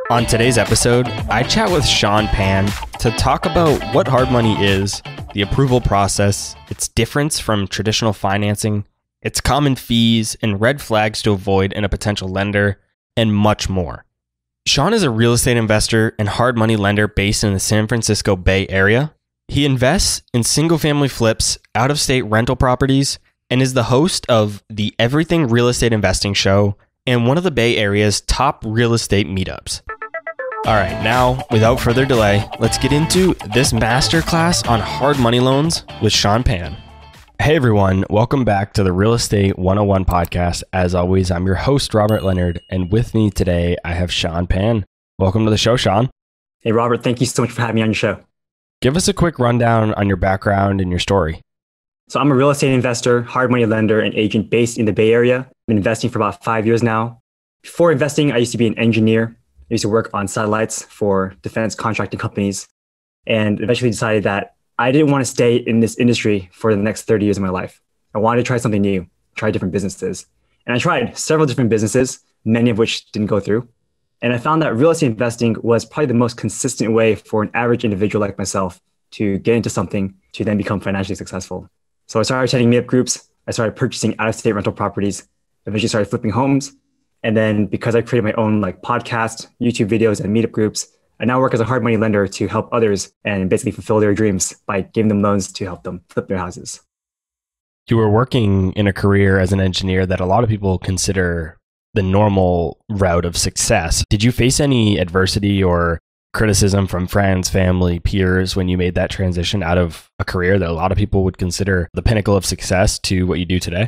On today's episode, I chat with Sean Pan to talk about what hard money is, the approval process, its difference from traditional financing, its common fees and red flags to avoid in a potential lender, and much more. Sean is a real estate investor and hard money lender based in the San Francisco Bay Area. He invests in single-family flips, out-of-state rental properties, and is the host of the Everything Real Estate Investing Show and one of the Bay Area's top real estate meetups. All right, now, without further delay, let's get into this masterclass on hard money loans with Sean Pan. Hey everyone, welcome back to the Real Estate 101 podcast. As always, I'm your host, Robert Leonard, and with me today, I have Sean Pan. Welcome to the show, Sean. Hey Robert, thank you so much for having me on your show. Give us a quick rundown on your background and your story. So I'm a real estate investor, hard money lender, and agent based in the Bay Area. I've been investing for about 5 years now. Before investing, I used to be an engineer. I used to work on satellites for defense contracting companies, and eventually decided that I didn't want to stay in this industry for the next 30 years of my life. I wanted to try something new, try different businesses. And I tried several different businesses, many of which didn't go through. And I found that real estate investing was probably the most consistent way for an average individual like myself to get into something to then become financially successful. So I started attending meetup groups. I started purchasing out-of-state rental properties, eventually started flipping homes. And then because I created my own podcast, YouTube videos, and meetup groups, I now work as a hard money lender to help others and basically fulfill their dreams by giving them loans to help them flip their houses. You were working in a career as an engineer that a lot of people consider the normal route of success. Did you face any adversity or criticism from friends, family, peers when you made that transition out of a career that a lot of people would consider the pinnacle of success to what you do today?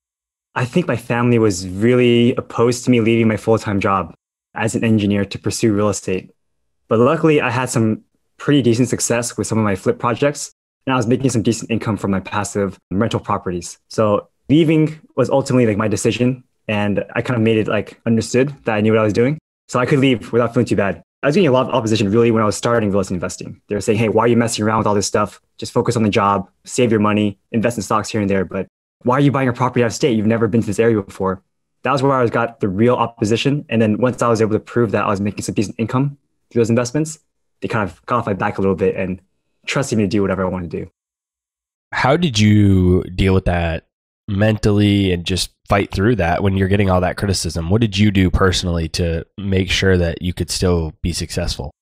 I think my family was really opposed to me leaving my full-time job as an engineer to pursue real estate. But luckily, I had some pretty decent success with some of my flip projects, and I was making some decent income from my passive rental properties. So leaving was ultimately my decision, and I kind of made it understood that I knew what I was doing. So I could leave without feeling too bad. I was getting a lot of opposition really when I was starting real estate investing. They were saying, hey, why are you messing around with all this stuff? Just focus on the job, save your money, invest in stocks here and there. But why are you buying a property out of state? You've never been to this area before. That was where I got the real opposition. And then once I was able to prove that I was making some decent income through those investments, they kind of got off my back a little bit and trusted me to do whatever I wanted to do. How did you deal with that mentally and just fight through that when you're getting all that criticism? What did you do personally to make sure that you could still be successful?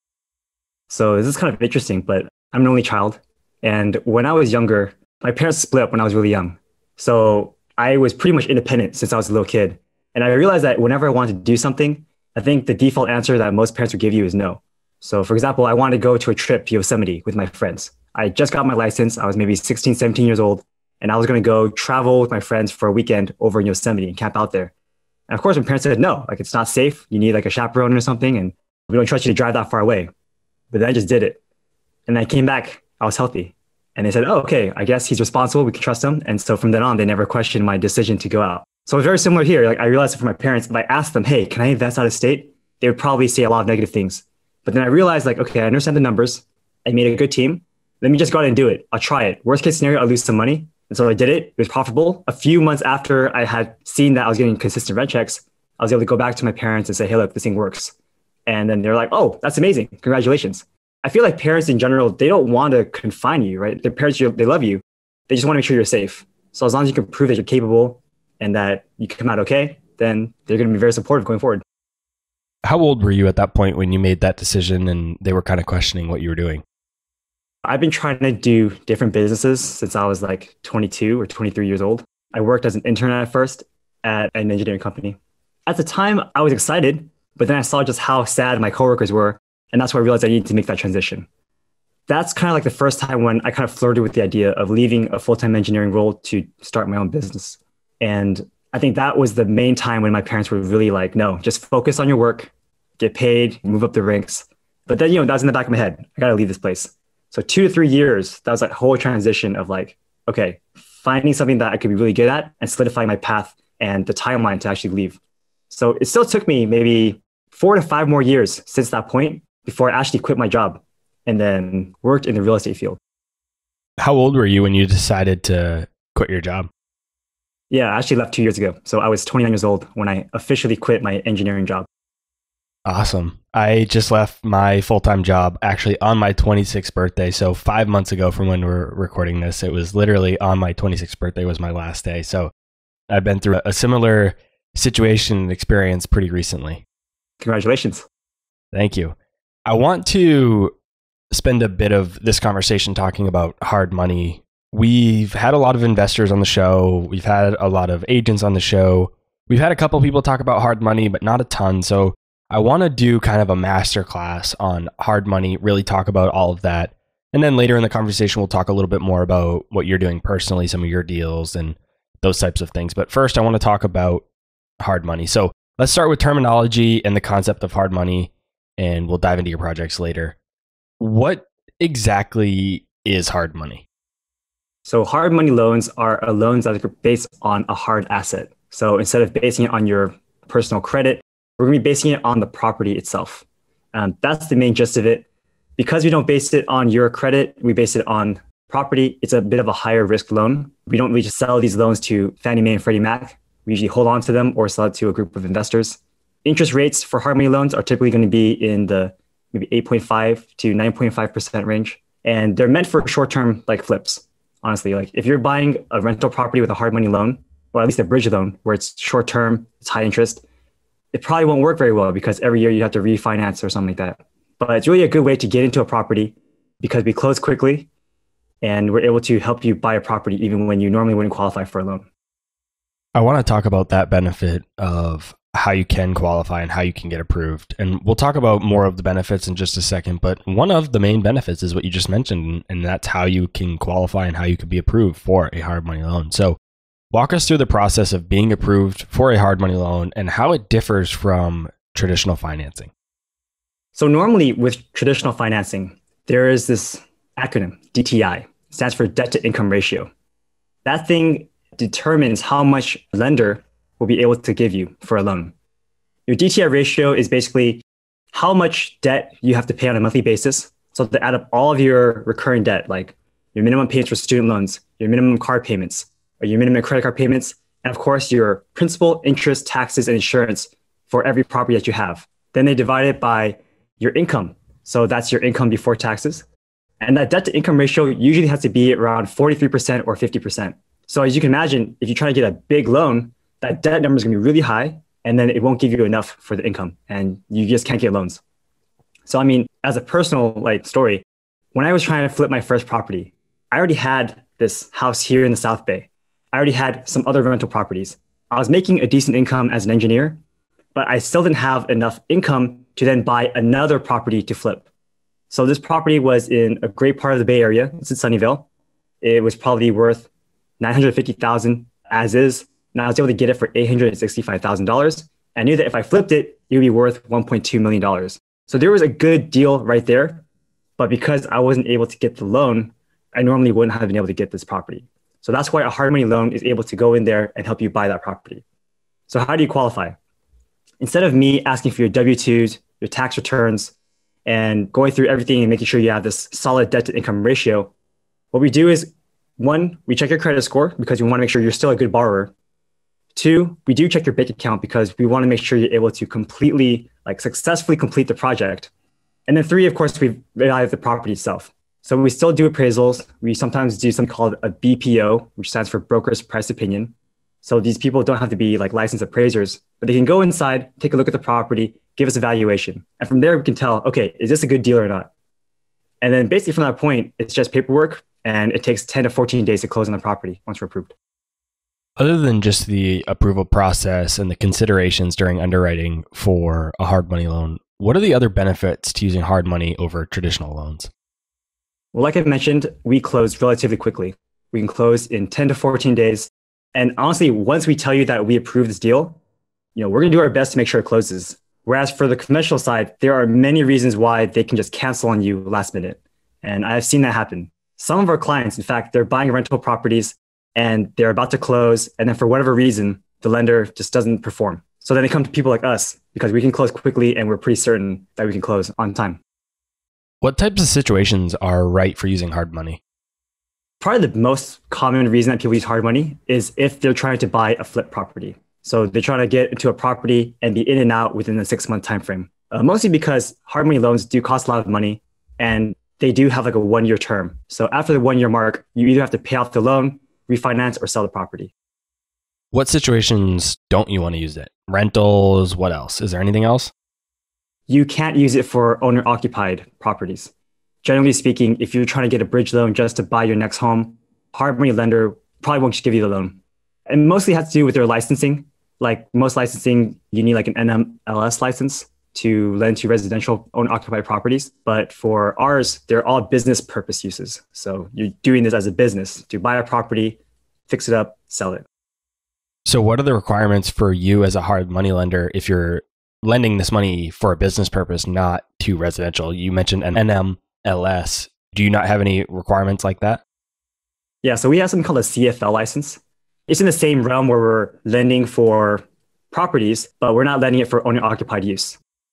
So this is kind of interesting, but I'm an only child. And when I was younger, my parents split up when I was really young. So I was pretty much independent since I was a little kid. And I realized that whenever I wanted to do something, I think the default answer that most parents would give you is no. So for example, I wanted to go to a trip to Yosemite with my friends. I just got my license. I was maybe 16, 17 years old. And I was going to go travel with my friends for a weekend over in Yosemite and camp out there. And of course, my parents said, no, it's not safe. You need a chaperone or something. And we don't trust you to drive that far away. But then I just did it. And then I came back. I was healthy. And they said, oh, okay, I guess he's responsible. We can trust him. And so from then on, they never questioned my decision to go out. So it's very similar here. I realized that for my parents, if I asked them, hey, can I invest out of state? They would probably say a lot of negative things. But then I realized okay, I understand the numbers. I made a good team. Let me just go out and do it. I'll try it. Worst case scenario, I'll lose some money. And so I did it. It was profitable. A few months after I had seen that I was getting consistent rent checks, I was able to go back to my parents and say, hey, look, this thing works. And then they're like, oh, that's amazing. Congratulations. I feel like parents in general, they don't want to confine you, right? Their parents, they love you. They just want to make sure you're safe. So as long as you can prove that you're capable and that you come out okay, then they're going to be very supportive going forward. How old were you at that point when you made that decision and they were kind of questioning what you were doing? I've been trying to do different businesses since I was 22 or 23 years old. I worked as an intern at first at an engineering company. At the time, I was excited, but then I saw just how sad my coworkers were. And that's why I realized I needed to make that transition. That's kind of the first time when I kind of flirted with the idea of leaving a full-time engineering role to start my own business. And I think that was the main time when my parents were really no, just focus on your work, get paid, move up the ranks. But then, that was in the back of my head. I got to leave this place. So 2 to 3 years, that was a whole transition of okay, finding something that I could be really good at and solidifying my path and the timeline to actually leave. So it still took me maybe 4 to 5 more years since that point before I actually quit my job and then worked in the real estate field. How old were you when you decided to quit your job? Yeah, I actually left 2 years ago. So I was 29 years old when I officially quit my engineering job. Awesome. I just left my full-time job actually on my 26th birthday. So 5 months ago from when we're recording this, it was literally on my 26th birthday was my last day. So I've been through a similar situation and experience pretty recently. Congratulations. Thank you. I want to spend a bit of this conversation talking about hard money. We've had a lot of investors on the show. We've had a lot of agents on the show. We've had a couple people talk about hard money, but not a ton. So I want to do kind of a masterclass on hard money, really talk about all of that. And then later in the conversation, we'll talk a little bit more about what you're doing personally, some of your deals and those types of things. But first, I want to talk about hard money. So let's start with terminology and the concept of hard money, and we'll dive into your projects later. What exactly is hard money? So hard money loans are loans that are based on a hard asset. So instead of basing it on your personal credit, we're going to be basing it on the property itself. That's the main gist of it. Because we don't base it on your credit, we base it on property. It's a bit of a higher risk loan. We don't really just sell these loans to Fannie Mae and Freddie Mac. We usually hold on to them or sell it to a group of investors. Interest rates for hard money loans are typically going to be in the maybe 8.5 to 9.5% range. And they're meant for short-term like flips. Honestly, like if you're buying a rental property with a hard money loan, or at least a bridge loan where it's short-term, it's high interest, it probably won't work very well because every year you have to refinance or something like that. But it's really a good way to get into a property because we close quickly and we're able to help you buy a property even when you normally wouldn't qualify for a loan. I want to talk about that benefit of how you can qualify and how you can get approved. And we'll talk about more of the benefits in just a second. But one of the main benefits is what you just mentioned, and that's how you can qualify and how you can be approved for a hard money loan. So walk us through the process of being approved for a hard money loan and how it differs from traditional financing. So normally with traditional financing, there is this acronym, DTI. It stands for debt to income ratio. That thing determines how much a lender will be able to give you for a loan. Your DTI ratio is basically how much debt you have to pay on a monthly basis. So to add up all of your recurring debt, like your minimum payments for student loans, your minimum car payments, or your minimum credit card payments, and of course, your principal, interest, taxes, and insurance for every property that you have. Then they divide it by your income. So that's your income before taxes. And that debt to income ratio usually has to be around 43% or 50%. So as you can imagine, if you try to get a big loan, that debt number is going to be really high, and then it won't give you enough for the income, and you just can't get loans. So I mean, as a personal story, when I was trying to flip my first property, I already had this house here in the South Bay. I already had some other rental properties. I was making a decent income as an engineer, but I still didn't have enough income to then buy another property to flip. So this property was in a great part of the Bay Area. It's in Sunnyvale. It was probably worth $950,000 as is. And I was able to get it for $865,000. I knew that if I flipped it, it would be worth $1.2 million. So there was a good deal right there. But because I wasn't able to get the loan, I normally wouldn't have been able to get this property. So that's why a hard money loan is able to go in there and help you buy that property. So how do you qualify? Instead of me asking for your W-2s, your tax returns, and going through everything and making sure you have this solid debt to income ratio, what we do is, one, we check your credit score because we want to make sure you're still a good borrower. Two, we do check your bank account because we want to make sure you're able to completely, successfully complete the project. And then three, of course, we evaluate the property itself. So we still do appraisals. We sometimes do something called a BPO, which stands for Broker's Price Opinion. So these people don't have to be licensed appraisers, but they can go inside, take a look at the property, give us a valuation. And from there, we can tell, okay, is this a good deal or not? And then basically from that point, it's just paperwork, and it takes 10 to 14 days to close on the property once we're approved. Other than just the approval process and the considerations during underwriting for a hard money loan, what are the other benefits to using hard money over traditional loans? Well, like I mentioned, we close relatively quickly. We can close in 10 to 14 days. And honestly, once we tell you that we approve this deal, we're going to do our best to make sure it closes. Whereas for the conventional side, there are many reasons why they can just cancel on you last minute. And I've seen that happen. Some of our clients, in fact, they're buying rental properties and they're about to close. And then for whatever reason, the lender just doesn't perform. So then they come to people like us because we can close quickly and we're pretty certain that we can close on time. What types of situations are right for using hard money? Probably the most common reason that people use hard money is if they're trying to buy a flip property. So they're trying to get into a property and be in and out within a 6-month time frame. Mostly because hard money loans do cost a lot of money and they do have like a 1 year term. So after the 1 year mark, you either have to pay off the loan, refinance, or sell the property. What situations don't you want to use it? Rentals, what else? Is there anything else? You can't use it for owner occupied properties. Generally speaking, if you're trying to get a bridge loan just to buy your next home, hard money lender probably won't just give you the loan. And mostly has to do with their licensing. Like most licensing, you need like an NMLS license to lend to residential owner occupied properties. But for ours, they're all business purpose uses. So you're doing this as a business to buy a property, fix it up, sell it. So what are the requirements for you as a hard money lender if you're lending this money for a business purpose, not to residential? You mentioned an NMLS. Do you not have any requirements like that? Yeah, so we have something called a CFL license. It's in the same realm where we're lending for properties, but we're not lending it for owner occupied use.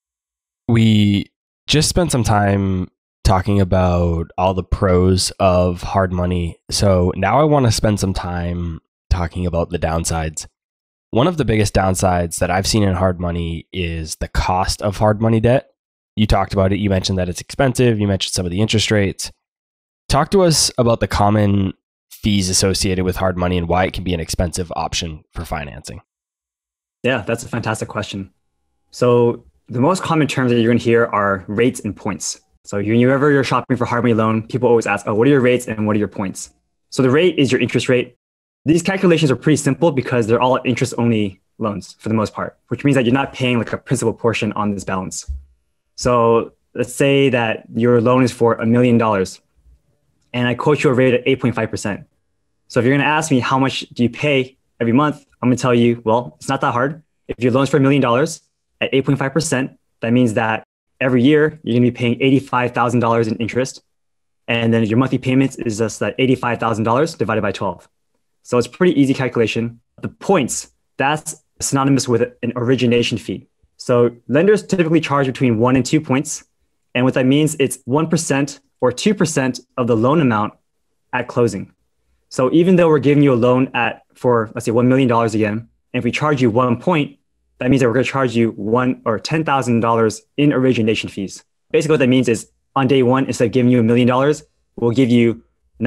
We just spent some time talking about all the pros of hard money. So now I want to spend some time talking about the downsides. One of the biggest downsides that I've seen in hard money is the cost of hard money debt. You talked about it. You mentioned that it's expensive. You mentioned some of the interest rates. Talk to us about the common fees associated with hard money and why it can be an expensive option for financing. Yeah, that's a fantastic question. So the most common terms that you're going to hear are rates and points. So whenever you're shopping for hard money loan, people always ask, oh, what are your rates and what are your points? So the rate is your interest rate. These calculations are pretty simple because they're all interest-only loans for the most part, which means that you're not paying like a principal portion on this balance. So let's say that your loan is for $1 million and I quote you a rate at 8.5%. So if you're going to ask me how much do you pay every month, I'm going to tell you, well, it's not that hard. If your loan's for $1 million at 8.5%, that means that every year you're going to be paying $85,000 in interest. And then your monthly payments is just that $85,000 divided by 12. So it's a pretty easy calculation. The points, that's synonymous with an origination fee. So lenders typically charge between 1 and 2 points. And what that means, it's 1% or 2% of the loan amount at closing. So even though we're giving you a loan for, let's say, $1 million again, and if we charge you 1 point, that means that we're going to charge you $10,000 in origination fees. Basically, what that means is on day one, instead of giving you $1 million, we'll give you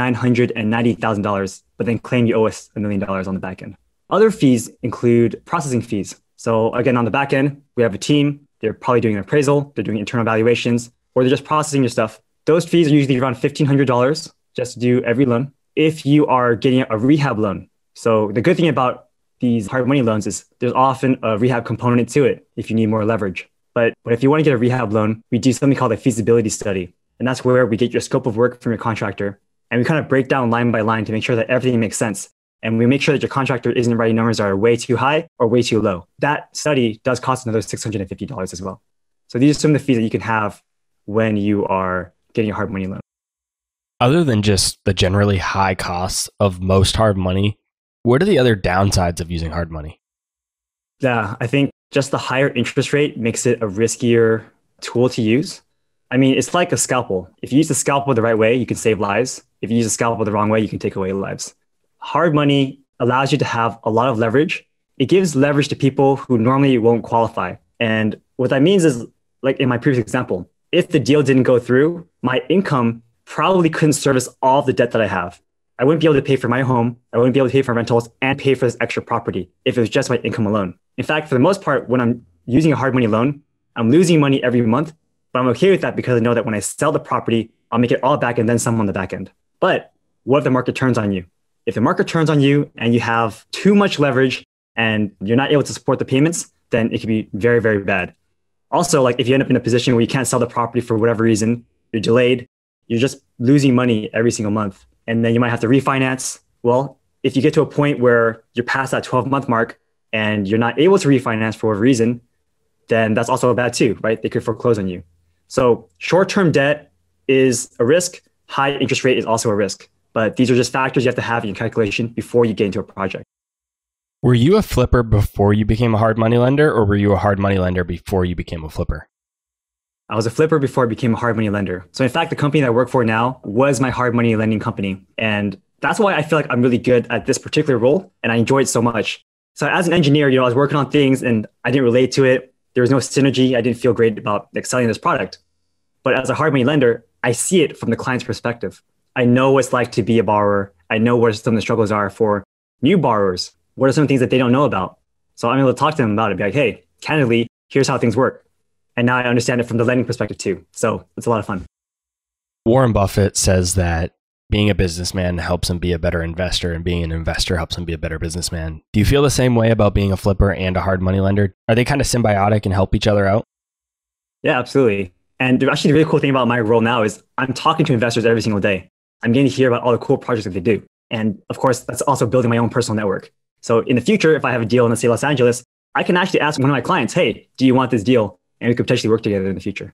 $990,000, but then claim you owe us $1 million on the back end. Other fees include processing fees. So again, on the back end, we have a team. They're probably doing an appraisal. They're doing internal valuations, or they're just processing your stuff. Those fees are usually around $1,500 just to do every loan. If you are getting a rehab loan, so the good thing about these hard money loans is there's often a rehab component to it if you need more leverage. But if you want to get a rehab loan, we do something called a feasibility study. And that's where we get your scope of work from your contractor. And we kind of break down line by line to make sure that everything makes sense. And we make sure that your contractor isn't writing numbers that are way too high or way too low. That study does cost another $650 as well. So these are some of the fees that you can have when you are getting a hard money loan. Other than just the generally high costs of most hard money, what are the other downsides of using hard money? Yeah, I think just the higher interest rate makes it a riskier tool to use. I mean, it's like a scalpel. If you use the scalpel the right way, you can save lives. If you use the scalpel the wrong way, you can take away lives. Hard money allows you to have a lot of leverage. It gives leverage to people who normally won't qualify. And what that means is, like in my previous example, if the deal didn't go through, my income probably couldn't service all of the debt that I have. I wouldn't be able to pay for my home. I wouldn't be able to pay for rentals and pay for this extra property if it was just my income alone. In fact, for the most part, when I'm using a hard money loan, I'm losing money every month, but I'm okay with that because I know that when I sell the property, I'll make it all back and then some on the back end. But what if the market turns on you? If the market turns on you and you have too much leverage and you're not able to support the payments, then it could be very, very bad. Also, like if you end up in a position where you can't sell the property for whatever reason, you're delayed, you're just losing money every single month. And then you might have to refinance. Well, if you get to a point where you're past that 12-month mark and you're not able to refinance for whatever reason, then that's also bad too, right? They could foreclose on you. So short-term debt is a risk. High interest rate is also a risk. But these are just factors you have to have in your calculation before you get into a project. Were you a flipper before you became a hard money lender, or were you a hard money lender before you became a flipper? I was a flipper before I became a hard money lender. So in fact, the company that I work for now was my hard money lending company. And that's why I feel like I'm really good at this particular role. And I enjoy it so much. So as an engineer, I was working on things and I didn't relate to it. There was no synergy. I didn't feel great about like selling this product. But as a hard money lender, I see it from the client's perspective. I know what it's like to be a borrower. I know what some of the struggles are for new borrowers. What are some things that they don't know about? So I'm able to talk to them about it, be like, hey, candidly, here's how things work. And now I understand it from the lending perspective too. So it's a lot of fun. Warren Buffett says that being a businessman helps him be a better investor, and being an investor helps him be a better businessman. Do you feel the same way about being a flipper and a hard money lender? Are they kind of symbiotic and help each other out? Yeah, absolutely. And actually, the really cool thing about my role now is I'm talking to investors every single day. I'm getting to hear about all the cool projects that they do. And of course, that's also building my own personal network. So in the future, if I have a deal in, let's say, Los Angeles, I can actually ask one of my clients, hey, do you want this deal? And we could potentially work together in the future.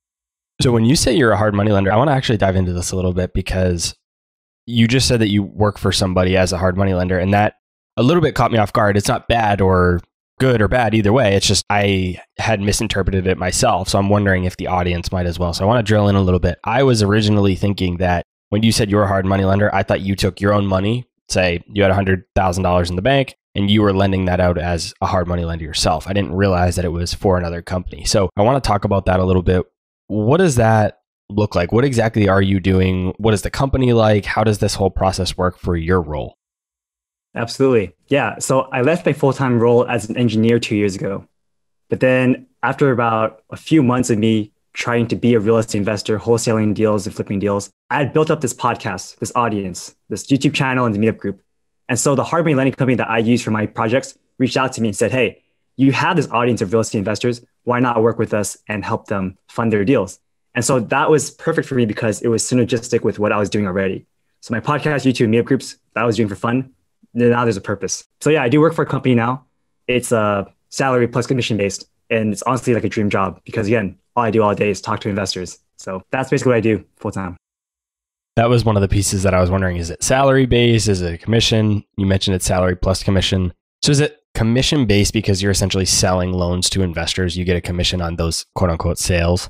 So when you say you're a hard money lender, I want to actually dive into this a little bit, because you just said that you work for somebody as a hard money lender, and that a little bit caught me off guard. It's not bad or good or bad either way. It's just I had misinterpreted it myself. So I'm wondering if the audience might as well. So I want to drill in a little bit. I was originally thinking that when you said you're a hard money lender, I thought you took your own money, say you had $100,000 in the bank, and you were lending that out as a hard money lender yourself. I didn't realize that it was for another company. So I want to talk about that a little bit. What does that look like? What exactly are you doing? What is the company like? How does this whole process work for your role? Absolutely. Yeah. So I left my full-time role as an engineer 2 years ago. But then after about a few months of me trying to be a real estate investor, wholesaling deals and flipping deals, I had built up this podcast, this audience, this YouTube channel and the meetup group. And so the hard money lending company that I use for my projects reached out to me and said, hey, you have this audience of real estate investors. Why not work with us and help them fund their deals? And so that was perfect for me because it was synergistic with what I was doing already. So my podcast, YouTube, and meetup groups that I was doing for fun, now there's a purpose. So yeah, I do work for a company now. It's a salary plus commission based. And it's honestly like a dream job because again, all I do all day is talk to investors. So that's basically what I do full time. That was one of the pieces that I was wondering. Is it salary based? Is it a commission? You mentioned it's salary plus commission. So is it commission based because you're essentially selling loans to investors? You get a commission on those quote unquote sales?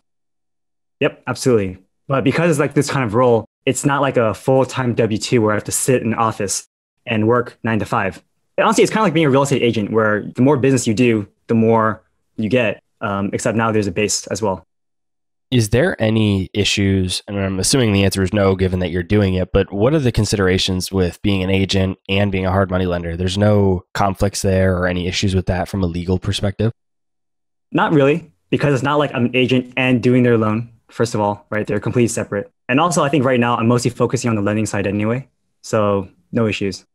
Yep, absolutely. But because it's like this kind of role, it's not like a full-time W-2 where I have to sit in an office and work 9 to 5. And honestly, it's kind of like being a real estate agent where the more business you do, the more you get, except now there's a base as well. Is there any issues, and I'm assuming the answer is no, given that you're doing it, but what are the considerations with being an agent and being a hard money lender? There's no conflicts there or any issues with that from a legal perspective? Not really, because it's not like I'm an agent and doing their loan. First of all, right? They're completely separate. And also, I think right now I'm mostly focusing on the lending side anyway. So no issues.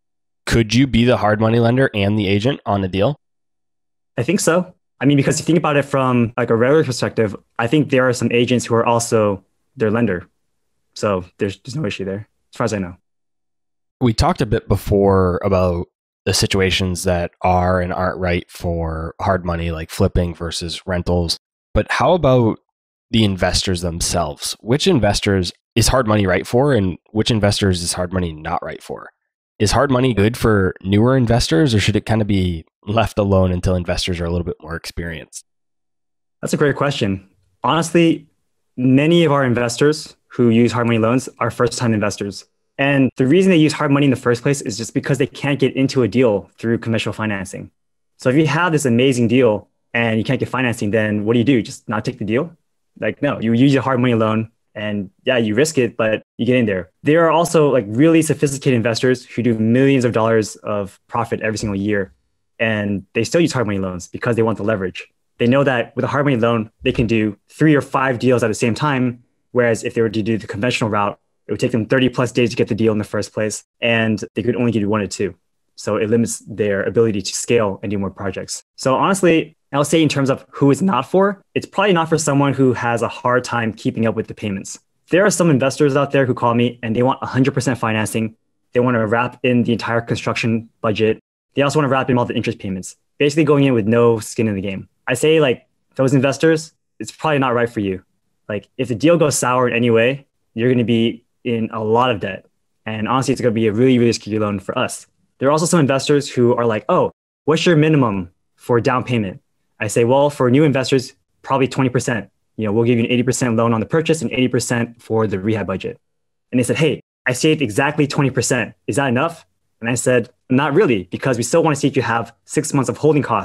Could you be the hard money lender and the agent on a deal? I think so. I mean, because you think about it from like a regular perspective, I think there are some agents who are also their lender. So there's no issue there, as far as I know. We talked a bit before about the situations that are and aren't right for hard money, like flipping versus rentals. But how about the investors themselves? Which investors is hard money right for, and which investors is hard money not right for? Is hard money good for newer investors, or should it kind of be left alone until investors are a little bit more experienced? That's a great question. Honestly, many of our investors who use hard money loans are first-time investors. And the reason they use hard money in the first place is just because they can't get into a deal through conventional financing. So if you have this amazing deal and you can't get financing, then what do? Just not take the deal? Like, no, you use a hard money loan and yeah, you risk it, but you get in there. There are also like really sophisticated investors who do millions of dollars of profit every single year. And they still use hard money loans because they want the leverage. They know that with a hard money loan, they can do 3 or 5 deals at the same time. Whereas if they were to do the conventional route, it would take them 30 plus days to get the deal in the first place. And they could only do 1 or 2. So it limits their ability to scale and do more projects. So honestly, I'll say in terms of who it's not for, it's probably not for someone who has a hard time keeping up with the payments. There are some investors out there who call me and they want 100% financing. They want to wrap in the entire construction budget. They also want to wrap in all the interest payments, basically going in with no skin in the game. I say like those investors, it's probably not right for you. Like if the deal goes sour in any way, you're going to be in a lot of debt. And honestly, it's going to be a really, really risky loan for us. There are also some investors who are like, oh, what's your minimum for down payment? I say, well, for new investors, probably 20%. We'll give you an 80% loan on the purchase and 80% for the rehab budget. And they said, hey, I saved exactly 20%. Is that enough? And I said, not really, because we still want to see if you have 6 months of holding costs.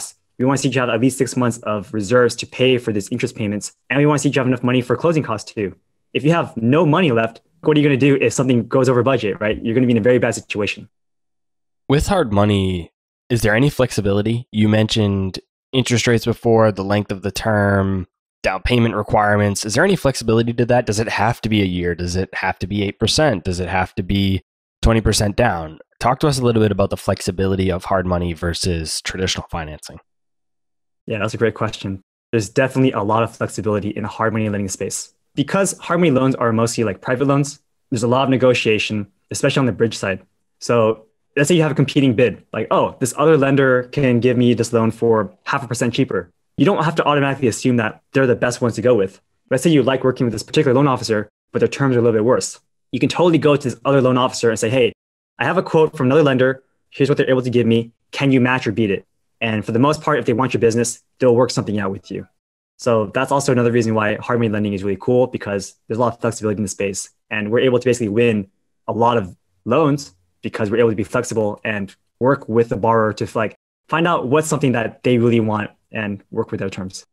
We want to see you have at least 6 months of reserves to pay for these interest payments. And we want to see you have enough money for closing costs too. If you have no money left, what are you going to do if something goes over budget, right? You're going to be in a very bad situation. With hard money, is there any flexibility? You mentioned interest rates before, the length of the term, down payment requirements. Is there any flexibility to that? Does it have to be a year? Does it have to be 8%? Does it have to be 20% down? Talk to us a little bit about the flexibility of hard money versus traditional financing. Yeah, that's a great question. There's definitely a lot of flexibility in the hard money lending space. Because hard money loans are mostly like private loans, there's a lot of negotiation, especially on the bridge side. So let's say you have a competing bid, like, oh, this other lender can give me this loan for 0.5% cheaper. You don't have to automatically assume that they're the best ones to go with. Let's say you like working with this particular loan officer, but their terms are a little bit worse. You can totally go to this other loan officer and say, hey, I have a quote from another lender. Here's what they're able to give me. Can you match or beat it? And for the most part, if they want your business, they'll work something out with you. So that's also another reason why hard money lending is really cool, because there's a lot of flexibility in the space. And we're able to basically win a lot of loans because we're able to be flexible and work with the borrower to find out what's something that they really want and work with their terms.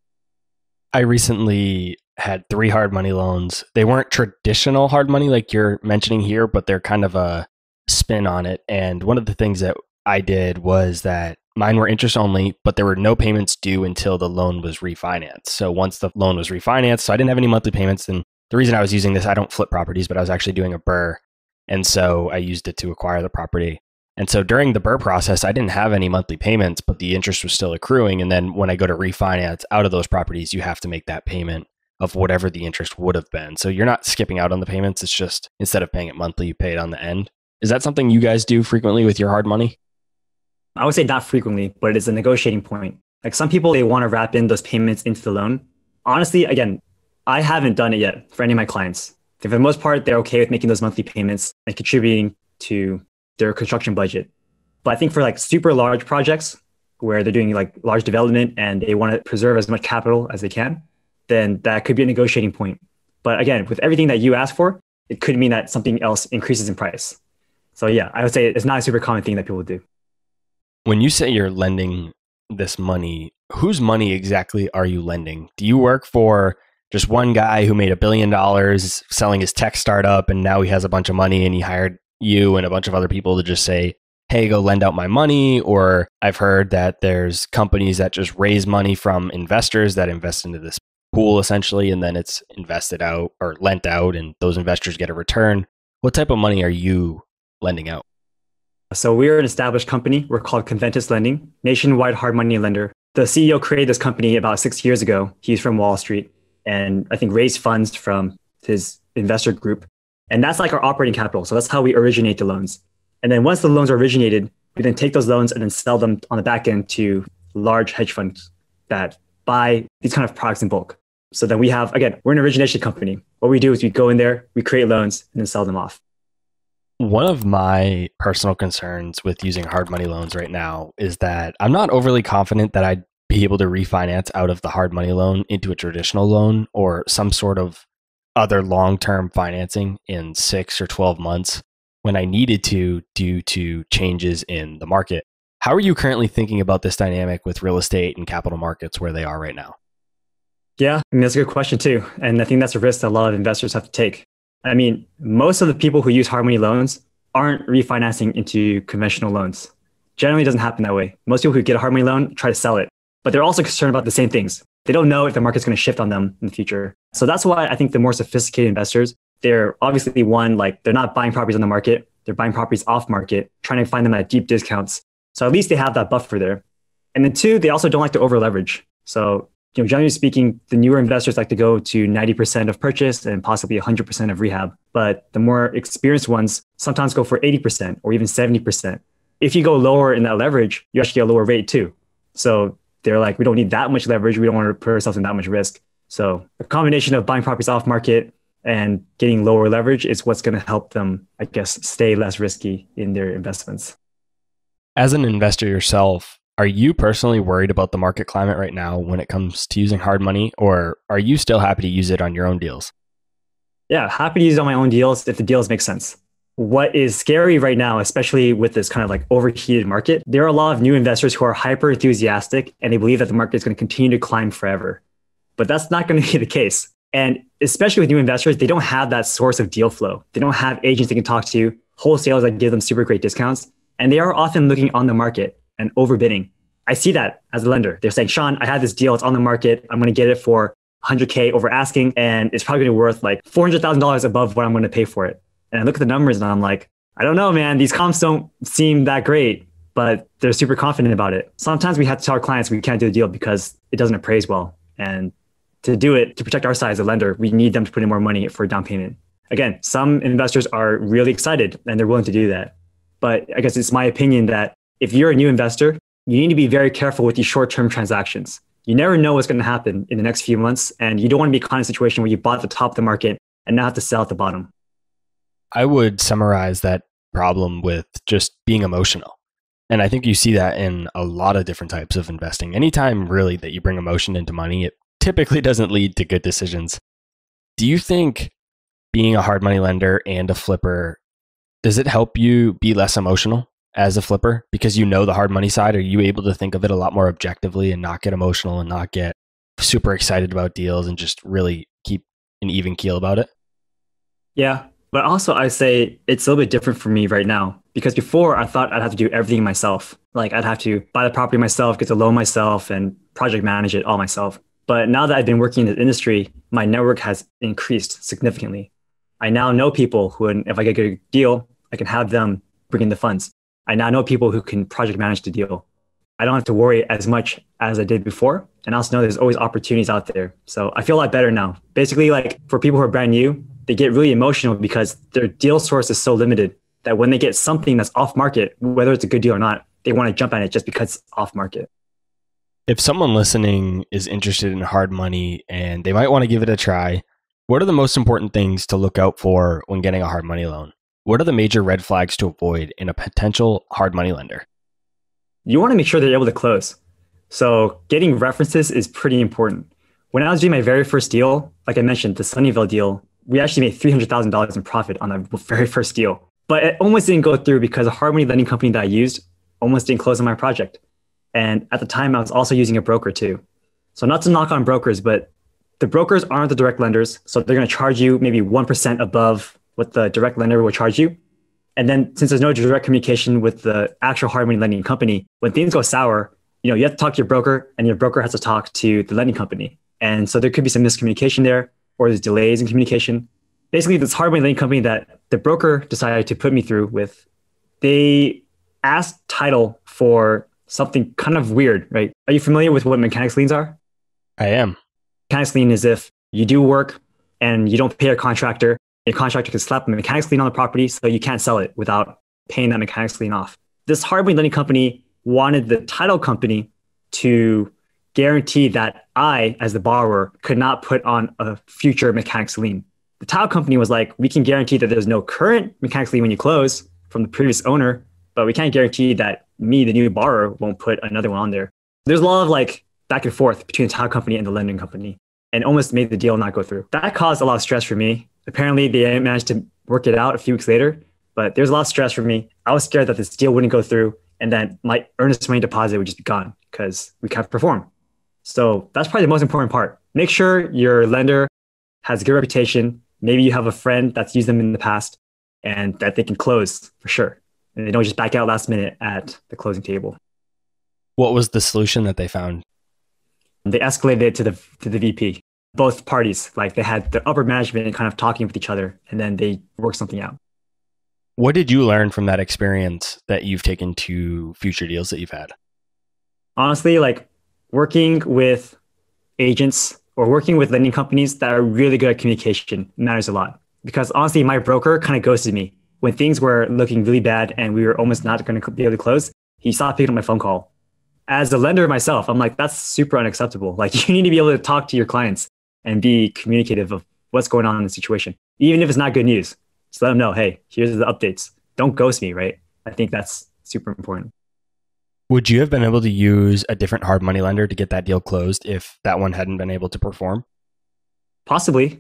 I recently had 3 hard money loans. They weren't traditional hard money like you're mentioning here, but they're kind of a spin on it. And one of the things that I did was that mine were interest only, but there were no payments due until the loan was refinanced. So once the loan was refinanced, so I didn't have any monthly payments. And the reason I was using this, I don't flip properties, but I was actually doing a BRRRR. And so I used it to acquire the property. And so during the BRRRR process, I didn't have any monthly payments, but the interest was still accruing. And then when I go to refinance out of those properties, you have to make that payment of whatever the interest would have been. So you're not skipping out on the payments. It's just instead of paying it monthly, you pay it on the end. Is that something you guys do frequently with your hard money? I would say not frequently, but it's a negotiating point. Like some people, they want to wrap in those payments into the loan. Honestly, again, I haven't done it yet for any of my clients. For the most part, they're okay with making those monthly payments and contributing to their construction budget. But I think for super large projects where they're doing large development and they want to preserve as much capital as they can, then that could be a negotiating point. But again, with everything that you ask for, it could mean that something else increases in price. So yeah, I would say it's not a super common thing that people do. When you say you're lending this money, whose money exactly are you lending? Do you work for just one guy who made $1 billion selling his tech startup and now he has a bunch of money and he hired you and a bunch of other people to just say, hey, go lend out my money? Or I've heard that there's companies that just raise money from investors that invest into this pool essentially, and then it's invested out or lent out and those investors get a return. What type of money are you lending out? So we're an established company. We're called Conventus Lending, nationwide hard money lender. The CEO created this company about 6 years ago. He's from Wall Street and I think raised funds from his investor group. And that's like our operating capital. So that's how we originate the loans. And then once the loans are originated, we then take those loans and then sell them on the back end to large hedge funds that buy these kind of products in bulk. So then we have, again, we're an origination company. What we do is we go in there, we create loans and then sell them off. One of my personal concerns with using hard money loans right now is that I'm not overly confident that I'd be able to refinance out of the hard money loan into a traditional loan or some sort of other long-term financing in 6 or 12 months when I needed to due to changes in the market. How are you currently thinking about this dynamic with real estate and capital markets where they are right now? Yeah, I mean, that's a good question too. And I think that's a risk that a lot of investors have to take. I mean, most of the people who use hard money loans aren't refinancing into conventional loans. Generally, it doesn't happen that way. Most people who get a hard money loan try to sell it, but they're also concerned about the same things. They don't know if the market's going to shift on them in the future. So that's why I think the more sophisticated investors, they're obviously they're not buying properties on the market. They're buying properties off market, trying to find them at deep discounts. So at least they have that buffer there. And then 2, they also don't like to over leverage. So generally speaking, the newer investors like to go to 90% of purchase and possibly 100% of rehab. But the more experienced ones sometimes go for 80% or even 70%. If you go lower in that leverage, you actually get a lower rate too. So they're like, we don't need that much leverage. We don't want to put ourselves in that much risk. So a combination of buying properties off market and getting lower leverage is what's going to help them, I guess, stay less risky in their investments. As an investor yourself, are you personally worried about the market climate right now when it comes to using hard money, or are you still happy to use it on your own deals? Yeah, happy to use it on my own deals if the deals make sense. What is scary right now, especially with this kind of like overheated market, there are a lot of new investors who are hyper enthusiastic and they believe that the market is going to continue to climb forever. But that's not going to be the case. And especially with new investors, they don't have that source of deal flow. They don't have agents they can talk to, wholesalers that give them super great discounts. And they are often looking on the market and overbidding. I see that as a lender. They're saying, Sean, I have this deal. It's on the market. I'm going to get it for 100K over asking. And it's probably going to be worth like $400,000 above what I'm going to pay for it. And I look at the numbers and I'm like, I don't know, man. These comps don't seem that great, but they're super confident about it. Sometimes we have to tell our clients we can't do the deal because it doesn't appraise well. And to do it, to protect our side as a lender, we need them to put in more money for a down payment. Again, some investors are really excited and they're willing to do that. But I guess it's my opinion that if you're a new investor, you need to be very careful with these short-term transactions. You never know what's going to happen in the next few months. And you don't want to be caught in a situation where you bought at the top of the market and now have to sell at the bottom. I would summarize that problem with just being emotional. And I think you see that in a lot of different types of investing. Anytime really that you bring emotion into money, it typically doesn't lead to good decisions. Do you think being a hard money lender and a flipper, does it help you be less emotional as a flipper because you know the hard money side? Are you able to think of it a lot more objectively and not get emotional and not get super excited about deals and just really keep an even keel about it? Yeah. But also I say it's a little bit different for me right now because before I thought I'd have to do everything myself. Like I'd have to buy the property myself, get the loan myself and project manage it all myself. But now that I've been working in the industry, my network has increased significantly. I now know people who, if I get a good deal, I can have them bring in the funds. I now know people who can project manage the deal. I don't have to worry as much as I did before. And I also know there's always opportunities out there. So I feel a lot better now. Basically, like for people who are brand new, they get really emotional because their deal source is so limited that when they get something that's off market, whether it's a good deal or not, they want to jump at it just because it's off market. If someone listening is interested in hard money and they might want to give it a try, what are the most important things to look out for when getting a hard money loan? What are the major red flags to avoid in a potential hard money lender? You want to make sure they're able to close. So getting references is pretty important. When I was doing my very first deal, like I mentioned, the Sunnyvale deal, we actually made $300,000 in profit on that very first deal. But it almost didn't go through because a hard money lending company that I used almost didn't close on my project. And at the time, I was also using a broker too. So not to knock on brokers, but the brokers aren't the direct lenders. So they're going to charge you maybe 1% above what the direct lender will charge you. And then since there's no direct communication with the actual hard money lending company, when things go sour, you have to talk to your broker and your broker has to talk to the lending company. And so there could be some miscommunication there or there's delays in communication. Basically, this hard money lending company that the broker decided to put me through with, they asked title for something kind of weird, right? Are you familiar with what mechanics liens are? I am. Mechanics lien is if you do work and you don't pay a contractor, your contractor can slap a mechanics lien on the property so you can't sell it without paying that mechanics lien off. This hard money lending company wanted the title company to guarantee that I, as the borrower, could not put on a future mechanics lien. The title company was like, we can guarantee that there's no current mechanics lien when you close from the previous owner, but we can't guarantee that me, the new borrower, won't put another one on there. There's a lot of like back and forth between the title company and the lending company and almost made the deal not go through. That caused a lot of stress for me. Apparently they managed to work it out a few weeks later, but there's a lot of stress for me. I was scared that this deal wouldn't go through and then my earnest money deposit would just be gone because we can't perform. So that's probably the most important part. Make sure your lender has a good reputation. Maybe you have a friend that's used them in the past and that they can close for sure. And they don't just back out last minute at the closing table. What was the solution that they found? They escalated it to the VP. Both parties, like they had the upper management kind of talking with each other and then they worked something out. What did you learn from that experience that you've taken to future deals that you've had? Honestly, like working with agents or working with lending companies that are really good at communication matters a lot. Because honestly, my broker kind of ghosted me. When things were looking really bad and we were almost not going to be able to close, he stopped picking up my phone call. As a lender myself, I'm like, that's super unacceptable. Like you need to be able to talk to your clients and be communicative of what's going on in the situation. Even if it's not good news, just let them know, hey, here's the updates. Don't ghost me, right? I think that's super important. Would you have been able to use a different hard money lender to get that deal closed if that one hadn't been able to perform? Possibly.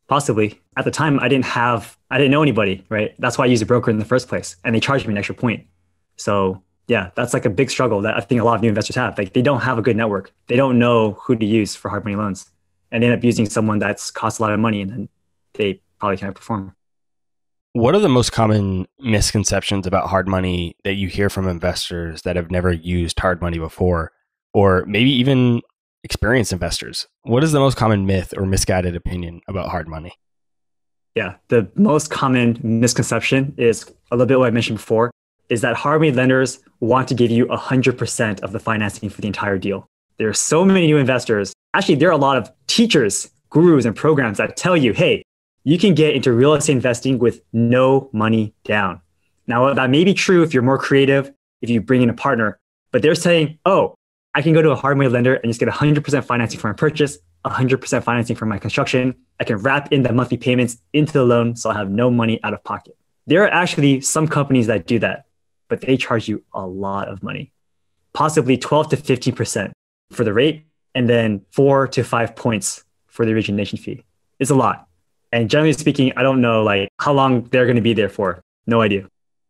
Possibly. At the time, I didn't know anybody, right? That's why I used a broker in the first place. And they charged me an extra point. So yeah, that's like a big struggle that I think a lot of new investors have. Like they don't have a good network. They don't know who to use for hard money loans. And they end up using someone that's costs a lot of money and then they probably can't perform. What are the most common misconceptions about hard money that you hear from investors that have never used hard money before, or maybe even experienced investors? What is the most common myth or misguided opinion about hard money? Yeah, the most common misconception is a little bit what I mentioned before, is that hard money lenders want to give you 100% of the financing for the entire deal. There are so many new investors. Actually, there are a lot of teachers, gurus, and programs that tell you, hey, you can get into real estate investing with no money down. Now, that may be true if you're more creative, if you bring in a partner, but they're saying, oh, I can go to a hard money lender and just get 100% financing for my purchase, 100% financing for my construction. I can wrap in the monthly payments into the loan so I have no money out of pocket. There are actually some companies that do that, but they charge you a lot of money, possibly 12 to 15% for the rate, and then 4 to 5 points for the origination fee. It's a lot. And generally speaking, I don't know like how long they're going to be there for. No idea.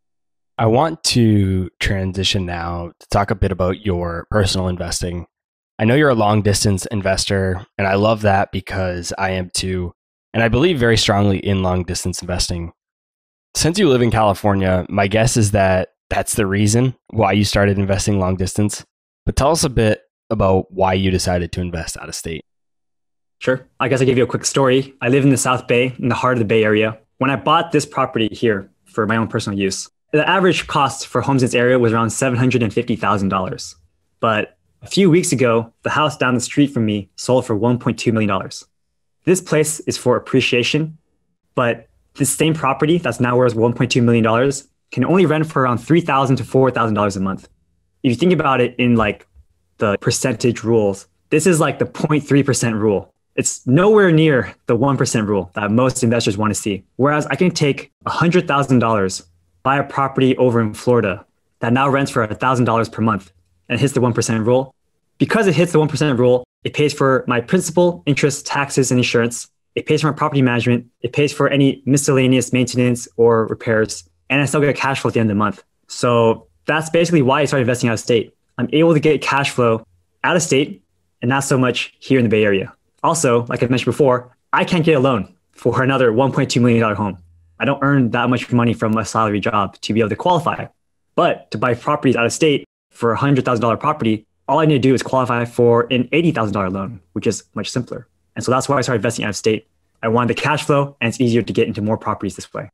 I want to transition now to talk a bit about your personal investing. I know you're a long distance investor, and I love that because I am too. And I believe very strongly in long distance investing. Since you live in California, my guess is that that's the reason why you started investing long distance. But tell us a bit about why you decided to invest out of state. Sure. I guess I'll give you a quick story. I live in the South Bay, in the heart of the Bay Area. When I bought this property here for my own personal use, the average cost for homes in this area was around $750,000. But a few weeks ago, the house down the street from me sold for $1.2 million. This place is for appreciation, but this same property that's now worth $1.2 million can only rent for around $3,000 to $4,000 a month. If you think about it in like the percentage rules, this is like the 0.3% rule. It's nowhere near the 1% rule that most investors want to see. Whereas I can take $100,000, buy a property over in Florida that now rents for $1,000 per month and hits the 1% rule. Because it hits the 1% rule, it pays for my principal, interest, taxes, and insurance. It pays for my property management. It pays for any miscellaneous maintenance or repairs. And I still get cash flow at the end of the month. So that's basically why I started investing out of state. I'm able to get cash flow out of state and not so much here in the Bay Area. Also, like I mentioned before, I can't get a loan for another $1.2 million home. I don't earn that much money from a salary job to be able to qualify. But to buy properties out of state for a $100,000 property, all I need to do is qualify for an $80,000 loan, which is much simpler. And so that's why I started investing out of state. I wanted the cash flow, and it's easier to get into more properties this way.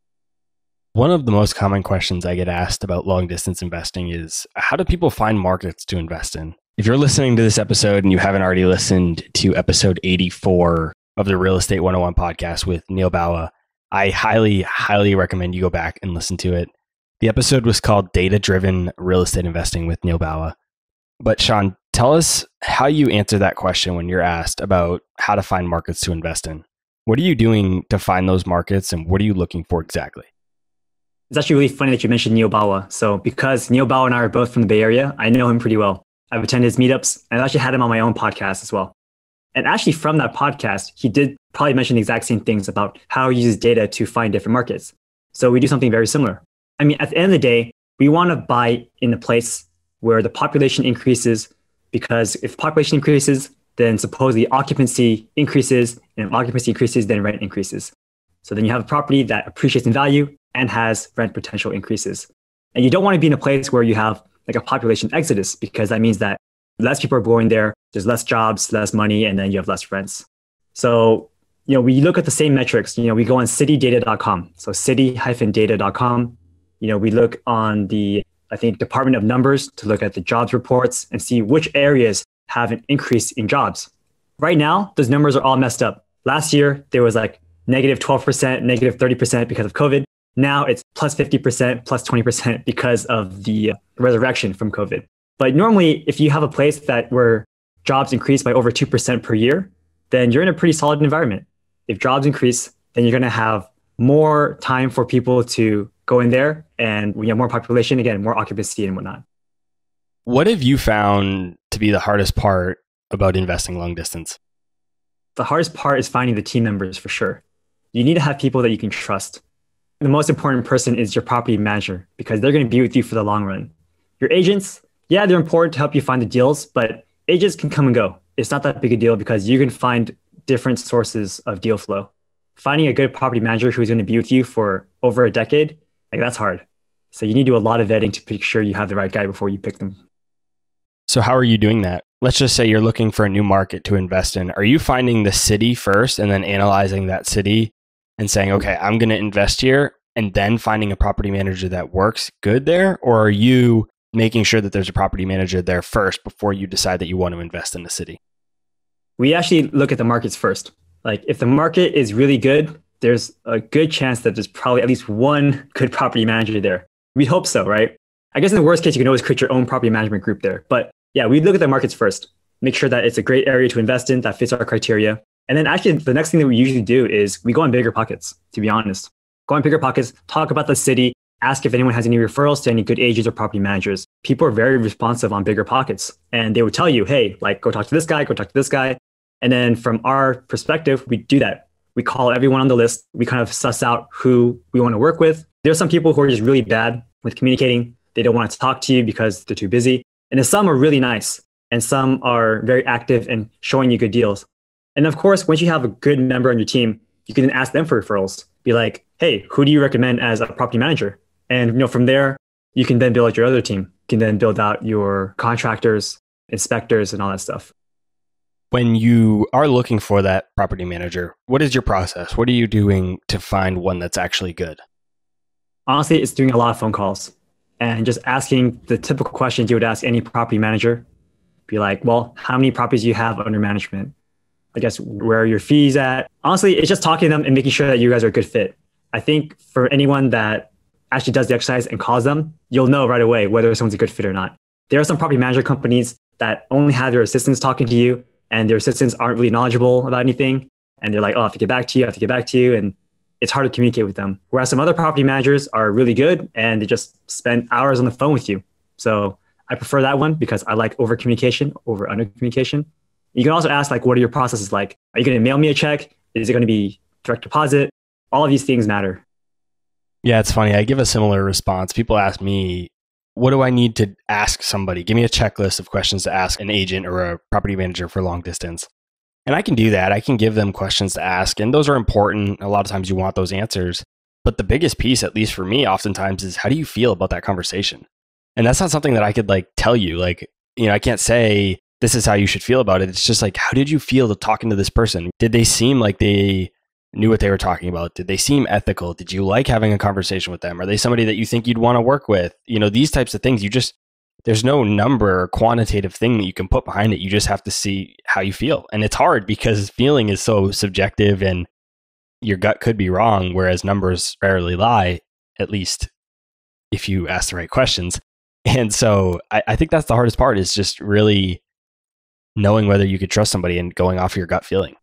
One of the most common questions I get asked about long distance investing is, how do people find markets to invest in? If you're listening to this episode and you haven't already listened to episode 84 of the Real Estate 101 podcast with Neil Bawa, I highly, highly recommend you go back and listen to it. The episode was called Data-Driven Real Estate Investing with Neil Bawa. But Sean, tell us how you answer that question when you're asked about how to find markets to invest in. What are you doing to find those markets and what are you looking for exactly? It's actually really funny that you mentioned Neil Bawa. So because Neil Bawa and I are both from the Bay Area, I know him pretty well. I've attended his meetups and I've actually had him on my own podcast as well. And actually from that podcast, he did probably mention the exact same things about how he uses data to find different markets. So we do something very similar. I mean, at the end of the day, we want to buy in a place where the population increases, because if population increases, then supposedly occupancy increases, and if occupancy increases, then rent increases. So then you have a property that appreciates in value and has rent potential increases. And you don't want to be in a place where you have like a population exodus, because that means that less people are going there, there's less jobs, less money, and then you have less rents. So, we look at the same metrics. We go on citydata.com. So city-data.com. We look on the, I think, Department of Numbers to look at the jobs reports and see which areas have an increase in jobs. Right now, those numbers are all messed up. Last year, there was like negative 12%, negative 30% because of COVID. Now it's plus 50%, plus 20% because of the resurrection from COVID. But normally, if you have a place where jobs increase by over 2% per year, then you're in a pretty solid environment. If jobs increase, then you're going to have more time for people to go in there. And when you have more population, again, more occupancy and whatnot. What have you found to be the hardest part about investing long distance? The hardest part is finding the team members for sure. you need to have people that you can trust. The most important person is your property manager because they're going to be with you for the long run. Your agents, yeah, they're important to help you find the deals, but agents can come and go. It's not that big a deal because you can find different sources of deal flow. Finding a good property manager who's going to be with you for over a decade, like that's hard. So you need to do a lot of vetting to make sure you have the right guy before you pick them. So how are you doing that? Let's just say you're looking for a new market to invest in. Are you finding the city first and then analyzing that city and saying, okay, I'm going to invest here, and then finding a property manager that works good there? Or are you making sure that there's a property manager there first before you decide that you want to invest in the city? We actually look at the markets first. Like if the market is really good, there's a good chance that there's probably at least one good property manager there. We hope so, right? I guess in the worst case, you can always create your own property management group there. But yeah, we look at the markets first, make sure that it's a great area to invest in that fits our criteria. And then actually the next thing that we usually do is we go on bigger pockets, to be honest. Go on bigger pockets, talk about the city, ask if anyone has any referrals to any good agents or property managers. People are very responsive on bigger pockets. And they would tell you, hey, like go talk to this guy, go talk to this guy. And then from our perspective, we do that. We call everyone on the list. We kind of suss out who we want to work with. There are some people who are just really bad with communicating. They don't want to talk to you because they're too busy. And then some are really nice. And some are very active and showing you good deals. And of course, once you have a good member on your team, you can then ask them for referrals. Be like, hey, who do you recommend as a property manager? And from there, you can then build out your other team. You can then build out your contractors, inspectors, and all that stuff. When you are looking for that property manager, what is your process? What are you doing to find one that's actually good? Honestly, it's doing a lot of phone calls and just asking the typical questions you would ask any property manager. Be like, well, how many properties do you have under management? I guess, where are your fees at? Honestly, it's just talking to them and making sure that you guys are a good fit. I think for anyone that actually does the exercise and calls them, you'll know right away whether someone's a good fit or not. There are some property manager companies that only have their assistants talking to you, and their assistants aren't really knowledgeable about anything. And they're like, oh, I have to get back to you, I have to get back to you. And it's hard to communicate with them. Whereas some other property managers are really good and they just spend hours on the phone with you. So I prefer that one because I like over communication over under communication. You can also ask, like, what are your processes like? Are you going to mail me a check? Is it going to be direct deposit? All of these things matter. Yeah, it's funny. I give a similar response. People ask me, what do I need to ask somebody? Give me a checklist of questions to ask an agent or a property manager for long distance. And I can do that. I can give them questions to ask. And those are important. A lot of times you want those answers. But the biggest piece, at least for me, oftentimes is how do you feel about that conversation? And that's not something that I could tell you. I can't say, this is how you should feel about it. It's just how did you feel talking to this person? Did they seem like they knew what they were talking about? Did they seem ethical? Did you like having a conversation with them? Are they somebody that you think you'd want to work with? These types of things, there's no number or quantitative thing that you can put behind it. You just have to see how you feel. And it's hard because feeling is so subjective and your gut could be wrong, whereas numbers rarely lie, at least if you ask the right questions. And so I think that's the hardest part, is just really knowing whether you could trust somebody and going off your gut feeling.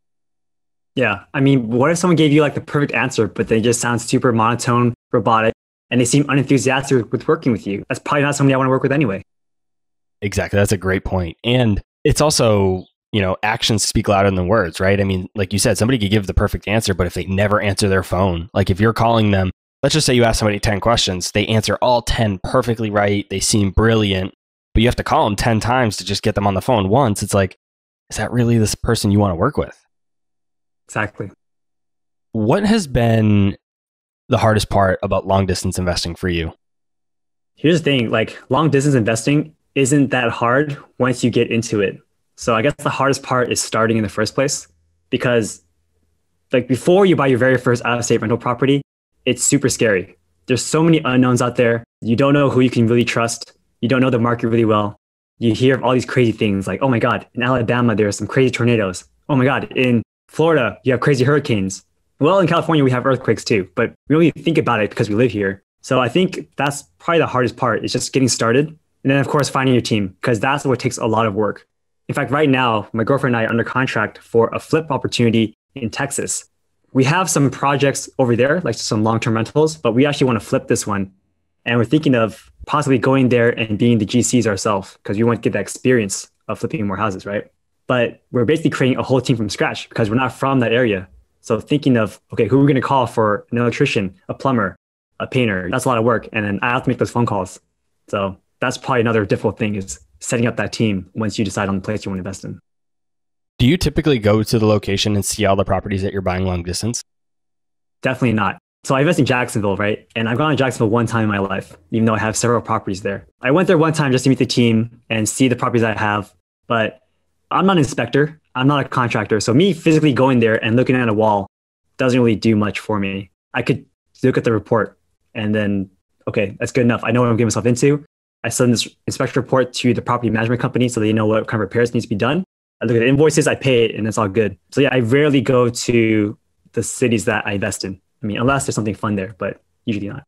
Yeah. I mean, what if someone gave you the perfect answer, but they just sound super monotone, robotic, and they seem unenthusiastic with working with you? That's probably not somebody I want to work with anyway. Exactly. That's a great point. And it's also, actions speak louder than words, right? I mean, like you said, somebody could give the perfect answer, but if they never answer their phone, if you're calling them, let's just say you ask somebody 10 questions, they answer all 10 perfectly right. They seem brilliant, but you have to call them 10 times to just get them on the phone once. It's is that really this person you want to work with? Exactly. What has been the hardest part about long distance investing for you? Here's the thing, long distance investing isn't that hard once you get into it. So I guess the hardest part is starting in the first place, because before you buy your very first out-of-state rental property, it's super scary. There's so many unknowns out there. You don't know who you can really trust. You don't know the market really well. You hear of all these crazy things oh my God, in Alabama, there are some crazy tornadoes. Oh my God, in Florida, you have crazy hurricanes. Well, in California, we have earthquakes too, but we only think about it because we live here. So I think that's probably the hardest part, is just getting started. And then of course, finding your team, because that's what takes a lot of work. In fact, right now, my girlfriend and I are under contract for a flip opportunity in Texas. We have some projects over there, some long-term rentals, but we actually want to flip this one. And we're thinking of possibly going there and being the GCs ourselves, because we want to get that experience of flipping more houses, right? But we're basically creating a whole team from scratch because we're not from that area. So thinking of, okay, who are we going to call for an electrician, a plumber, a painter? That's a lot of work. And then I have to make those phone calls. So that's probably another difficult thing is setting up that team once you decide on the place you want to invest in. Do you typically go to the location and see all the properties that you're buying long distance? Definitely not. So I invest in Jacksonville, right? And I've gone to Jacksonville one time in my life, even though I have several properties there. I went there one time just to meet the team and see the properties I have, but I'm not an inspector. I'm not a contractor. So me physically going there and looking at a wall doesn't really do much for me. I could look at the report and then, okay, that's good enough. I know what I'm getting myself into. I send this inspection report to the property management company so they know what kind of repairs needs to be done. I look at the invoices, I pay it, and it's all good. So yeah, I rarely go to the cities that I invest in. I mean, unless there's something fun there, but usually not.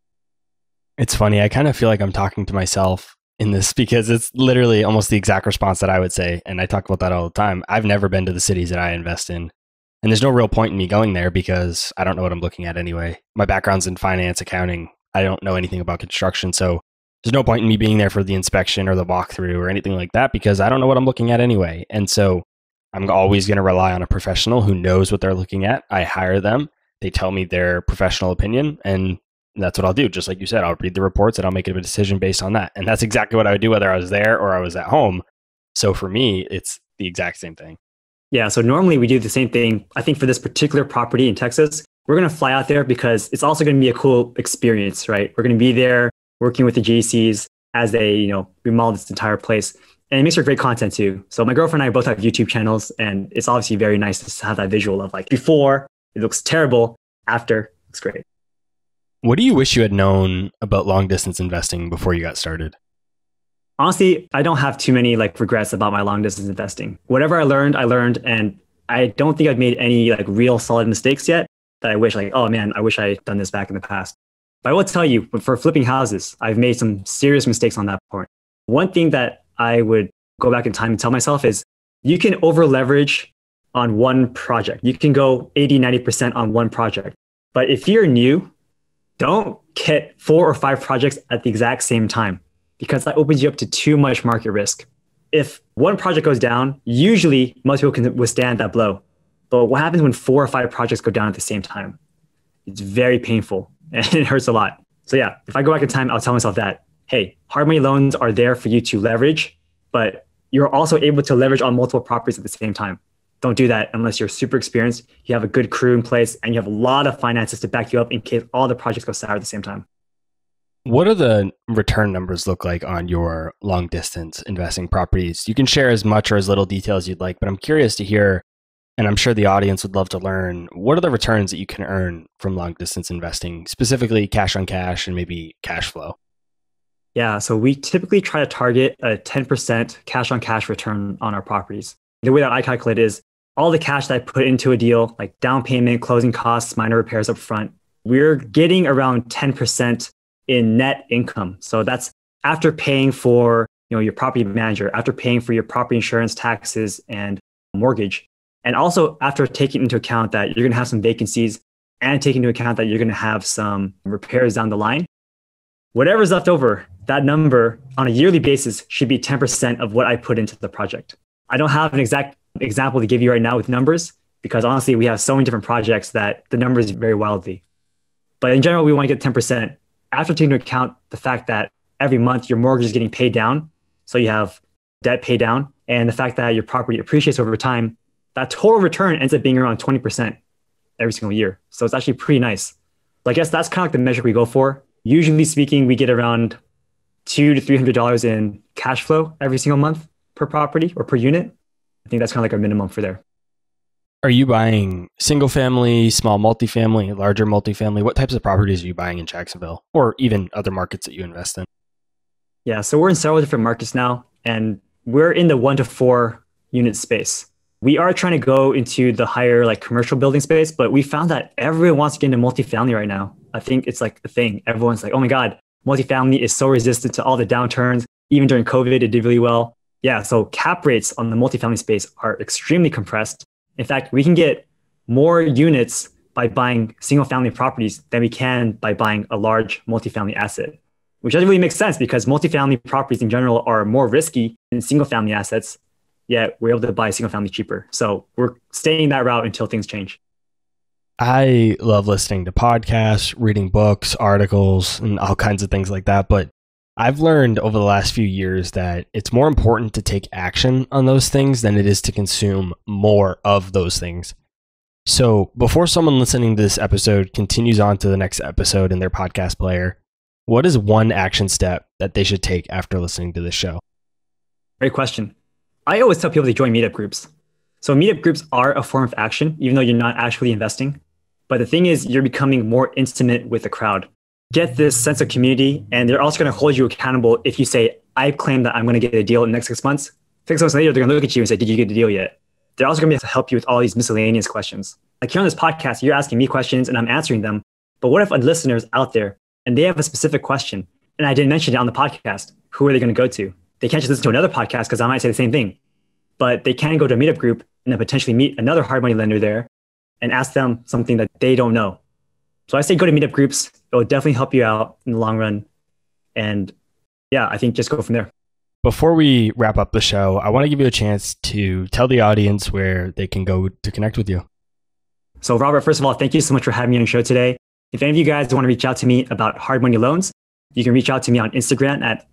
It's funny. I kind of feel like I'm talking to myself in this because it's literally almost the exact response that I would say. And I talk about that all the time. I've never been to the cities that I invest in. And there's no real point in me going there because I don't know what I'm looking at anyway. My background's in finance, accounting. I don't know anything about construction. So there's no point in me being there for the inspection or the walkthrough or anything like that because I don't know what I'm looking at anyway. And so I'm always going to rely on a professional who knows what they're looking at. I hire them. They tell me their professional opinion, and that's what I'll do. Just like you said, I'll read the reports and I'll make a decision based on that. And that's exactly what I would do whether I was there or I was at home. So for me, it's the exact same thing. Yeah, so normally we do the same thing. I think for this particular property in Texas, we're going to fly out there because it's also going to be a cool experience, right? We're going to be there working with the GCs as they, remodel this entire place. And it makes for great content too. So my girlfriend and I both have YouTube channels, and it's obviously very nice to have that visual of like before, it looks terrible, after, it's great. What do you wish you had known about long distance investing before you got started? Honestly, I don't have too many regrets about my long distance investing. Whatever I learned, and I don't think I've made any real solid mistakes yet that I wish oh man, I wish I had done this back in the past. But I will tell you, for flipping houses, I've made some serious mistakes on that point. One thing that I would go back in time and tell myself is you can over leverage on one project. You can go 80, 90% on one project. But if you're new, don't get 4 or 5 projects at the exact same time because that opens you up to too much market risk. If one project goes down, usually most people can withstand that blow. But what happens when 4 or 5 projects go down at the same time? It's very painful and it hurts a lot. So yeah, if I go back in time, I'll tell myself that, hey, hard money loans are there for you to leverage, but you're also able to leverage on multiple properties at the same time. Don't do that unless you're super experienced, you have a good crew in place, and you have a lot of finances to back you up in case all the projects go sour at the same time. What do the return numbers look like on your long distance investing properties? You can share as much or as little detail as you'd like, but I'm curious to hear, and I'm sure the audience would love to learn, what are the returns that you can earn from long distance investing, specifically cash on cash and maybe cash flow? Yeah, so we typically try to target a 10% cash on cash return on our properties. The way that I calculate is all the cash that I put into a deal, like down payment, closing costs, minor repairs up front, we're getting around 10% in net income. So that's after paying for your property manager, after paying for your property insurance, taxes, and mortgage. And also after taking into account that you're going to have some vacancies and taking into account that you're going to have some repairs down the line. Whatever's left over, that number on a yearly basis should be 10% of what I put into the project. I don't have an exact example to give you right now with numbers because honestly, we have so many different projects that the numbers vary wildly. But in general, we want to get 10% after taking into account the fact that every month your mortgage is getting paid down. So you have debt paid down and the fact that your property appreciates over time, that total return ends up being around 20% every single year. So it's actually pretty nice. So I guess that's kind of the measure we go for. Usually speaking, we get around $200 to $300 in cash flow every single month per property or per unit. I think that's kind of our minimum for there. Are you buying single family, small multifamily, larger multifamily? What types of properties are you buying in Jacksonville or even other markets that you invest in? Yeah, so we're in several different markets now, and we're in the 1 to 4 unit space. We are trying to go into the higher commercial building space, but we found that everyone wants to get into multifamily right now. I think it's the thing. Everyone's oh my God, multifamily is so resistant to all the downturns. Even during COVID, it did really well. Yeah, so cap rates on the multifamily space are extremely compressed. In fact, we can get more units by buying single family properties than we can by buying a large multifamily asset, which doesn't really make sense because multifamily properties in general are more risky than single family assets, yet we're able to buy single family cheaper. So we're staying that route until things change. I love listening to podcasts, reading books, articles, and all kinds of things like that. But I've learned over the last few years that it's more important to take action on those things than it is to consume more of those things. So before someone listening to this episode continues on to the next episode in their podcast player, what is one action step that they should take after listening to this show? Great question. I always tell people to join meetup groups. So meetup groups are a form of action, even though you're not actually investing. But the thing is, you're becoming more intimate with the crowd. Get this sense of community, and they're also going to hold you accountable if you say, I claim that I'm going to get a deal in the next 6 months. 6 months later, they're going to look at you and say, did you get the deal yet? They're also going to be able to help you with all these miscellaneous questions. Like here on this podcast, you're asking me questions and I'm answering them. But what if a listener is out there and they have a specific question and I didn't mention it on the podcast? Who are they going to go to? They can't just listen to another podcast because I might say the same thing. But they can go to a meetup group and then potentially meet another hard money lender there and ask them something that they don't know. So I say go to meetup groups. It will definitely help you out in the long run. And yeah, I think just go from there. Before we wrap up the show, I want to give you a chance to tell the audience where they can go to connect with you. So Robert, first of all, thank you so much for having me on the show today. If any of you guys want to reach out to me about hard money loans, you can reach out to me on Instagram at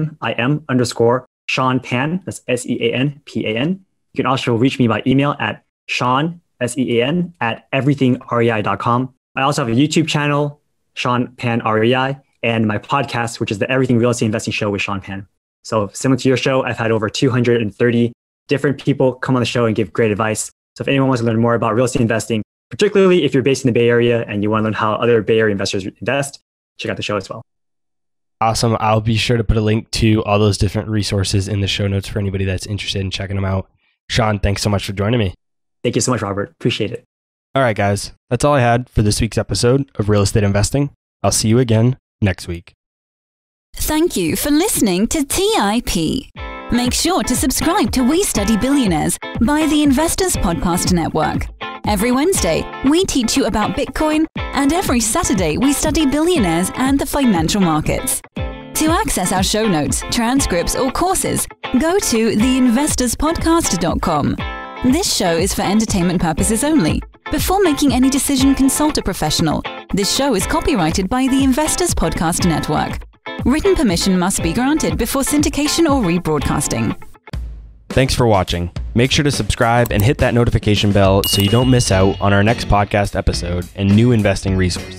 _Sean Pan. That's SEANPAN. You can also reach me by email at Sean, SEAN, at everythingrei.com. I also have a YouTube channel, Sean Pan REI, and my podcast, which is the Everything Real Estate Investing Show with Sean Pan. So similar to your show, I've had over 230 different people come on the show and give great advice. So if anyone wants to learn more about real estate investing, particularly if you're based in the Bay Area and you want to learn how other Bay Area investors invest, check out the show as well. Awesome. I'll be sure to put a link to all those different resources in the show notes for anybody that's interested in checking them out. Sean, thanks so much for joining me. Thank you so much, Robert. Appreciate it. All right, guys. That's all I had for this week's episode of Real Estate Investing. I'll see you again next week. Thank you for listening to TIP. Make sure to subscribe to We Study Billionaires by the Investors Podcast Network. Every Wednesday, we teach you about Bitcoin, and every Saturday, we study billionaires and the financial markets. To access our show notes, transcripts, or courses, go to theinvestorspodcast.com. This show is for entertainment purposes only. Before making any decision, consult a professional. This show is copyrighted by the Investors Podcast Network. Written permission must be granted before syndication or rebroadcasting. Thanks for watching. Make sure to subscribe and hit that notification bell so you don't miss out on our next podcast episode and new investing resources.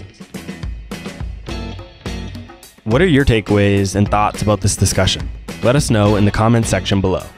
What are your takeaways and thoughts about this discussion? Let us know in the comments section below.